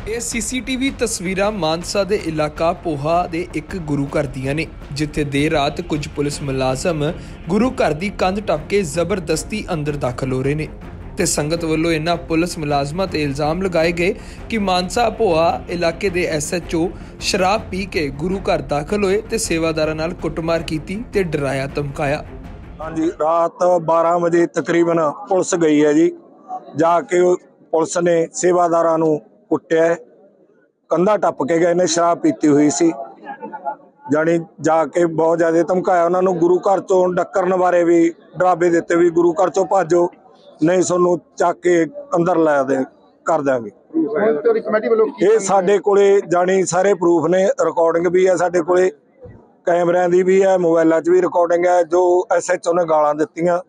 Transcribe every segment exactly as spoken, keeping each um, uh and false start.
ਇਹ ਸੀਸੀਟੀਵੀ ਤਸਵੀਰਾਂ ਮਾਨਸਾ ਦੇ ਇਲਾਕਾ ਪੋਹਾ ਦੇ ਇੱਕ ਗੁਰੂ ਘਰ ਦੀਆਂ ਨੇ, ਜਿੱਥੇ ਦੇਰ ਰਾਤ ਕੁਝ ਪੁਲਿਸ ਮੁਲਾਜ਼ਮ ਗੁਰੂ ਘਰ ਦੀ ਕੰਧ ਟੱਪ ਕੇ ਜ਼ਬਰਦਸਤੀ ਅੰਦਰ ਦਾਖਲ ਹੋ ਰਹੇ ਨੇ ਤੇ ਸੰਗਤ ਵੱਲੋਂ ਇਹਨਾਂ ਪੁਲਿਸ ਮੁਲਾਜ਼ਮਾਂ ਤੇ ਇਲਜ਼ਾਮ ਲਗਾਏ ਗਏ ਕਿ ਮਾਨਸਾ ਪੋਹਾ ਇਲਾਕੇ ਦੇ ਐਸ ਐਚ ਓ ਸ਼ਰਾਬ ਪੀ ਕੇ ਗੁਰੂ ਘਰ ਦਾਖਲ ਹੋਏ ਤੇ ਸੇਵਾਦਾਰਾਂ ਨਾਲ ਕੁੱਟਮਾਰ ਕੀਤੀ ਤੇ ਡਰਾਇਆ ਧਮਕਾਇਆ। ਹਾਂਜੀ, ਰਾਤ ਬਾਰਾਂ ਵਜੇ ਤਕਰੀਬਨ ਪੁਲਿਸ ਗਈ ਹੈ ਜੀ। ਜਾ ਕੇ ਪੁਲਿਸ ਨੇ ਸੇਵਾਦਾਰਾਂ ਨੂੰ ਕੁੱਟਿਆ, ਕੰਧਾ ਟੱਪ ਕੇ ਗਏ ਨੇ, ਸ਼ਰਾਬ ਪੀਤੀ ਹੋਈ ਸੀ। ਜਾਣੀ ਜਾ ਕੇ ਬਹੁਤ ਜ਼ਿਆਦਾ ਧਮਕਾਇਆ ਉਹਨਾਂ ਨੂੰ। ਗੁਰੂ ਘਰ ਚੋਂ ਡੱਕਰਨ ਬਾਰੇ ਵੀ ਡਰਾਵੇ ਦਿੱਤੇ ਵੀ ਗੁਰੂ ਘਰ ਚੋਂ ਭਾਜੋ, ਨਹੀਂ ਤੁਹਾਨੂੰ ਚੱਕ ਕੇ ਅੰਦਰ ਲੈ ਦੇ ਕਰ ਦਿਆਂਗੇ। ਇਹ ਸਾਡੇ ਕੋਲੇ ਜਾਣੀ ਸਾਰੇ ਪ੍ਰੂਫ ਨੇ, ਰਿਕਾਰਡਿੰਗ ਵੀ ਹੈ ਸਾਡੇ ਕੋਲੇ, ਕੈਮਰਿਆਂ ਦੀ ਵੀ ਹੈ, ਮੋਬਾਈਲਾਂ 'ਚ ਵੀ ਰਿਕਾਰਡਿੰਗ ਹੈ। ਜੋ ਐਸ ਐਚ ਓ ਨੇ ਗਾਲਾਂ ਦਿੱਤੀਆਂ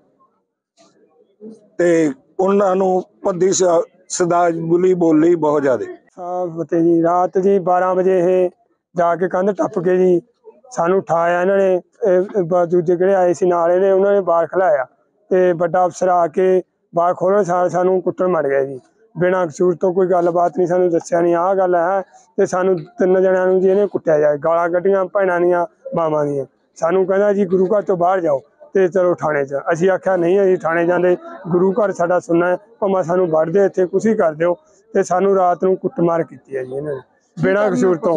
ਤੇ ਉਹਨਾਂ ਨੂੰ ਪੱਦੀ ਸਦਾ ਬੁਲੀ ਬੋਲੀ ਬਹੁਤ ਜ਼ਿਆਦਾ। ਫਤਿਹ ਜੀ, ਰਾਤ ਜੀ ਬਾਰਾਂ ਵਜੇ ਇਹ ਜਾ ਕੇ ਕੰਧ ਟੱਪ ਕੇ ਜੀ ਸਾਨੂੰ ਉਠਾਇਆ ਇਹਨਾਂ ਨੇ। ਦੂਜੇ ਕਿਹੜੇ ਆਏ ਸੀ ਨਾਲ ਇਹਨੇ, ਉਹਨਾਂ ਨੇ ਬਾਹਰ ਖਲਾਇਆ ਤੇ ਵੱਡਾ ਅਫਸਰ ਆ ਕੇ ਬਾਹਰ ਖੋਲ੍ਹਣ ਸਾਰ ਸਾਨੂੰ ਕੁੱਟਣ ਮਰ ਗਿਆ ਜੀ। ਬਿਨਾਂ ਕਸੂਰ ਤੋਂ ਕੋਈ ਗੱਲਬਾਤ ਨਹੀਂ, ਸਾਨੂੰ ਦੱਸਿਆ ਨਹੀਂ ਆਹ ਗੱਲ ਹੈ। ਤੇ ਸਾਨੂੰ ਤਿੰਨ ਜਣਿਆਂ ਨੂੰ ਜੀ ਇਹਨੇ ਕੁੱਟਿਆ ਜਾਏ, ਗਾਲਾਂ ਕੱਢੀਆਂ ਭੈਣਾਂ ਦੀਆਂ ਮਾਵਾਂ ਦੀਆਂ। ਸਾਨੂੰ ਕਹਿੰਦਾ ਜੀ ਗੁਰੂ ਘਰ ਤੋਂ ਬਾਹਰ ਜਾਓ ਤੇ ਚਲੋ ਥਾਣੇ 'ਚ। ਅਸੀਂ ਆਖਿਆ ਨਹੀਂ ਅਸੀਂ ਥਾਣੇ ਜਾਂਦੇ, ਗੁਰੂ ਘਰ ਸਾਡਾ ਸੁਣਨਾ, ਭਾਵੇਂ ਸਾਨੂੰ ਵੱਢਦੇ ਇੱਥੇ ਕੁਛ ਹੀ ਕਰ ਦਿਓ। ਤੇ ਸਾਨੂੰ ਰਾਤ ਨੂੰ ਕੁੱਟਮਾਰ ਕੀਤੀ ਹੈ ਜੀ ਇਹਨਾਂ ਨੇ ਬਿਨਾਂ ਕਸੂਰ ਤੋਂ।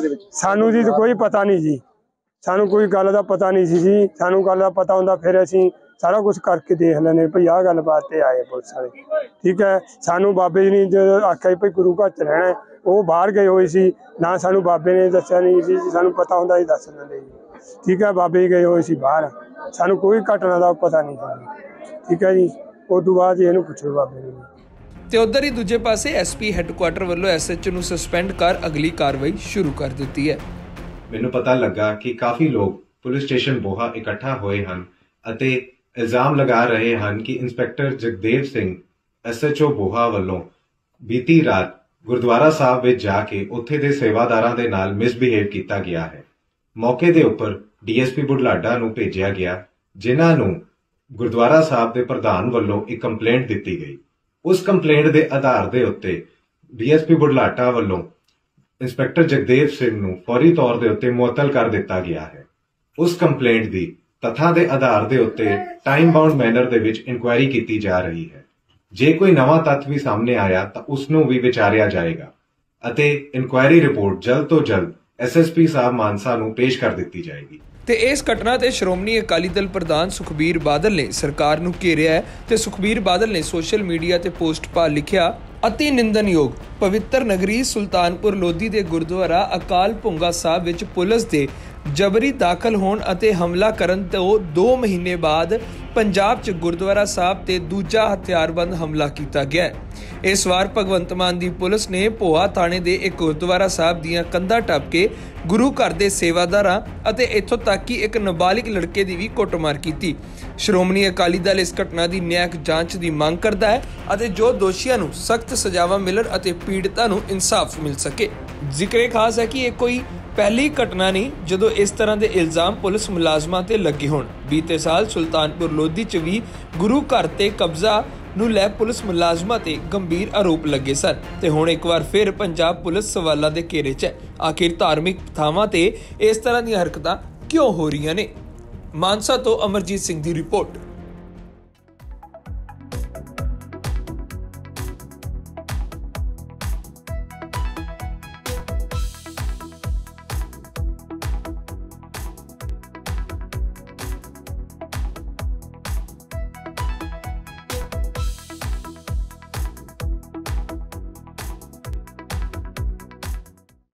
ਸਾਨੂੰ ਜੀ ਕੋਈ ਪਤਾ ਨਹੀਂ ਜੀ, ਸਾਨੂੰ ਕੋਈ ਗੱਲ ਦਾ ਪਤਾ ਨਹੀਂ ਸੀ ਜੀ। ਸਾਨੂੰ ਗੱਲ ਦਾ ਪਤਾ ਹੁੰਦਾ ਫਿਰ ਅਸੀਂ ਸਾਰਾ ਕੁਛ ਕਰਕੇ ਦੇਖ ਲੈਂਦੇ ਭਈ ਆਹ ਗੱਲਬਾਤ ਤੇ ਆਏ ਪੁਲਿਸ ਵਾਲੇ, ਠੀਕ ਹੈ। ਸਾਨੂੰ ਬਾਬੇ ਜੀ ਨੇ ਜਦੋਂ ਆਖਿਆ ਭਈ ਗੁਰੂ ਘਰ 'ਚ ਰਹਿਣਾ, ਉਹ ਬਾਹਰ ਗਏ ਹੋਏ ਸੀ, ਨਾ ਸਾਨੂੰ ਬਾਬੇ ਨੇ ਦੱਸਿਆ ਨਹੀਂ ਸੀ। ਸਾਨੂੰ ਪਤਾ ਹੁੰਦਾ ਸੀ ਦੱਸ ਦਿੰਦੇ ਜੀ, ਠੀਕ ਹੈ। ਬਾਬੇ ਜੀ ਗਏ ਹੋਏ ਸੀ ਬਾਹਰ, ਸਾਨੂੰ ਕੋਈ ਘਟਨਾ ਦਾ ਪਤਾ ਨਹੀਂ ਸੀ, ਠੀਕ ਹੈ ਜੀ। ਉਸ ਤੋਂ ਬਾਅਦ ਇਹਨੂੰ ਪੁੱਛੋ ਬਾਬੇ ਨੂੰ। ਤੇ ਉਧਰ ਹੀ ਦੂਜੇ ਪਾਸੇ ਐਸ ਪੀ ਹੈੱਡਕੁਆਟਰ ਵੱਲੋਂ ਐਸ ਐਚ ਓ ਨੂੰ ਸਸਪੈਂਡ ਕਰ ਅਗਲੀ ਕਾਰਵਾਈ ਸ਼ੁਰੂ ਕਰ ਦਿੱਤੀ ਹੈ। ਮੈਨੂੰ ਪਤਾ ਲੱਗਾ ਕਿ ਕਾਫੀ ਲੋਕ ਪੁਲਿਸ ਸਟੇਸ਼ਨ ਬੋਹਾ ਇਕੱਠਾ ਹੋਏ ਹਨ ਅਤੇ ਇਲਜ਼ਾਮ ਲਗਾ ਰਹੇ ਹਨ ਕਿ inspector Jagdev Singh S H O Boha ਵੱਲੋਂ ਬੀਤੀ ਰਾਤ ਗੁਰਦੁਆਰਾ ਸਾਹਿਬ ਵਿੱਚ ਜਾ ਕੇ ਉੱਥੇ ਦੇ ਸੇਵਾਦਾਰਾਂ ਦੇ ਨਾਲ ਮਿਸਬਿਹੇਵ ਕੀਤਾ ਗਿਆ ਹੈ। ਮੌਕੇ ਦੇ ਉੱਪਰ ਡੀ ਐਸ ਪੀ ਬੁਢਲਾਡਾ ਨੂੰ ਭੇਜਿਆ ਗਿਆ, ਜਿਨ੍ਹਾਂ ਨੂੰ ਗੁਰਦੁਆਰਾ ਸਾਹਿਬ ਦੇ ਪ੍ਰਧਾਨ ਵੱਲੋਂ ਇੱਕ ਕੰਪਲੇਂਟ ਦਿੱਤੀ ਗਈ। ਉਸ ਕੰਪਲੇਂਟ ਦੇ ਆਧਾਰ ਦੇ ਉੱਤੇ ਡੀ ਐਸ ਪੀ ਬੁਢਲਾਡਾ ਵੱਲੋਂ ਇੰਸਪੈਕਟਰ ਜਗਦੇਵ ਸਿੰਘ ਨੂੰ ਫੌਰੀ ਤੌਰ ਦੇ ਉੱਤੇ ਮੁਅੱਤਲ ਕਰ ਦਿੱਤਾ ਗਿਆ ਹੈ। ਉਸ ਕੰਪਲੇਂਟ ਦੀ ਤੱਥਾਂ ਦੇ ਆਧਾਰ ਦੇ ਉੱਤੇ ਟਾਈਮ ਬਾਉਂਡ ਮੈਨਰ ਦੇ ਵਿੱਚ ਇਨਕੁਆਇਰੀ ਕੀਤੀ ਜਾ ਰਹੀ ਹੈ। ਜੇ ਕੋਈ ਨਵਾਂ ਤੱਥ ਵੀ ਸਾਹਮਣੇ ਆਇਆ ਤਾਂ ਉਸ ਨੂੰ ਵੀ ਵਿਚਾਰਿਆ ਜਾਏਗਾ ਅਤੇ ਇਨਕੁਆਇਰੀ ਰਿਪੋਰਟ ਜਲਦ ਤੋਂ ਜਲਦ ਐਸ ਐਸ ਪੀ ਸਾਹਿਬ ਮਾਨਸਾ ਨੂੰ ਪੇਸ਼ ਕਰ ਦਿੱਤੀ ਜਾਏਗੀ। ਤੇ ਇਸ ਘਟਨਾ ਤੇ ਸ਼੍ਰੋਮਣੀ ਅਕਾਲੀ ਦਲ ਪ੍ਰਧਾਨ ਸੁਖਬੀਰ ਬਾਦਲ ਨੇ ਸਰਕਾਰ ਨੂੰ ਘੇਰਿਆ ਹੈ ਤੇ ਸੁਖਬੀਰ ਬਾਦਲ ਨੇ ਸੋਸ਼ਲ ਮੀਡੀਆ ਤੇ ਪੋਸਟ ਪਾ ਲਿਖਿਆ, ਅਤੀ ਨਿੰਦਨਯੋਗ ਪਵਿੱਤਰ ਨਗਰੀ ਸੁਲਤਾਨਪੁਰ ਲੋਧੀ ਦੇ ਗੁਰਦੁਆਰਾ ਅਕਾਲ ਭੁੰਗਾ ਸਾਹਿਬ ਵਿੱਚ ਪੁਲਿਸ ਦੇ ਜਬਰੀ ਦਾਖਲ ਹੋਣ ਅਤੇ ਹਮਲਾ ਕਰਨ ਤੋਂ ਦੋ ਮਹੀਨੇ ਬਾਅਦ ਪੰਜਾਬ 'ਚ ਗੁਰਦੁਆਰਾ ਸਾਹਿਬ ਤੇ ਦੂਜਾ ਹਥਿਆਰਬੰਦ ਹਮਲਾ ਕੀਤਾ ਗਿਆ। ਇਸ ਵਾਰ ਭਗਵੰਤ ਮਾਨ ਦੀ ਪੁਲਿਸ ਨੇ ਪੋਹਾ ਥਾਣੇ ਦੇ ਇੱਕ ਗੁਰਦੁਆਰਾ ਸਾਹਿਬ ਦੀਆਂ ਕੰਧਾਂ ਟੱਪ ਕੇ ਗੁਰੂ ਘਰ ਦੇ ਸੇਵਾਦਾਰਾਂ ਅਤੇ ਇੱਥੋਂ ਤੱਕ ਕਿ ਇੱਕ ਨਾਬਾਲਿਗ ਲੜਕੇ ਦੀ ਵੀ ਕੁੱਟਮਾਰ ਕੀਤੀ। ਸ਼੍ਰੋਮਣੀ ਅਕਾਲੀ ਦਲ ਇਸ ਘਟਨਾ ਦੀ ਨਿਆਂਇਕ ਜਾਂਚ ਦੀ ਮੰਗ ਕਰਦਾ ਹੈ ਅਤੇ ਜੋ ਦੋਸ਼ੀਆਂ ਨੂੰ ਸਖਤ ਸਜ਼ਾਵਾਂ ਮਿਲਣ ਅਤੇ ਪੀੜਤਾਂ ਨੂੰ ਇਨਸਾਫ ਮਿਲ ਸਕੇ। ਜ਼ਿਕਰੇ ਖਾਸ ਹੈ ਕਿ ਇਹ ਕੋਈ ਪਹਿਲੀ ਘਟਨਾ ਨਹੀਂ ਜਦੋਂ ਇਸ ਤਰ੍ਹਾਂ ਦੇ ਇਲਜ਼ਾਮ ਪੁਲਿਸ ਮੁਲਾਜ਼ਮਾਂ ਤੇ ਲੱਗੇ ਹੋਣ। ਬੀਤੇ ਸਾਲ ਸੁਲਤਾਨਪੁਰ ਲੋਧੀ 'ਚ ਵੀ ਗੁਰੂ ਘਰ ਤੇ ਕਬਜ਼ਾ ਨੂੰ ਲੈ ਪੁਲਿਸ ਮੁਲਾਜ਼ਮਾਂ ਤੇ ਗੰਭੀਰ ਆਰੋਪ ਲੱਗੇ ਸਨ ਤੇ ਹੁਣ ਇੱਕ ਵਾਰ ਫਿਰ ਪੰਜਾਬ ਪੁਲਿਸ ਸਵਾਲਾਂ ਦੇ ਘੇਰੇ 'ਚ ਹੈ। ਆਖਿਰ ਧਾਰਮਿਕ ਥਾਵਾਂ ਤੇ ਇਸ ਤਰ੍ਹਾਂ ਦੀਆਂ ਹਰਕਤਾਂ ਕਿਉਂ ਹੋ ਰਹੀਆਂ ਨੇ? ਮਾਨਸਾ ਤੋਂ ਅਮਰਜੀਤ ਸਿੰਘ ਦੀ ਰਿਪੋਰਟ।